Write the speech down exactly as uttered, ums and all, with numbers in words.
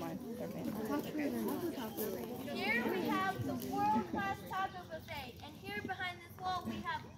mind. They're being Here we have the world-class taco buffet, and here behind this wall we have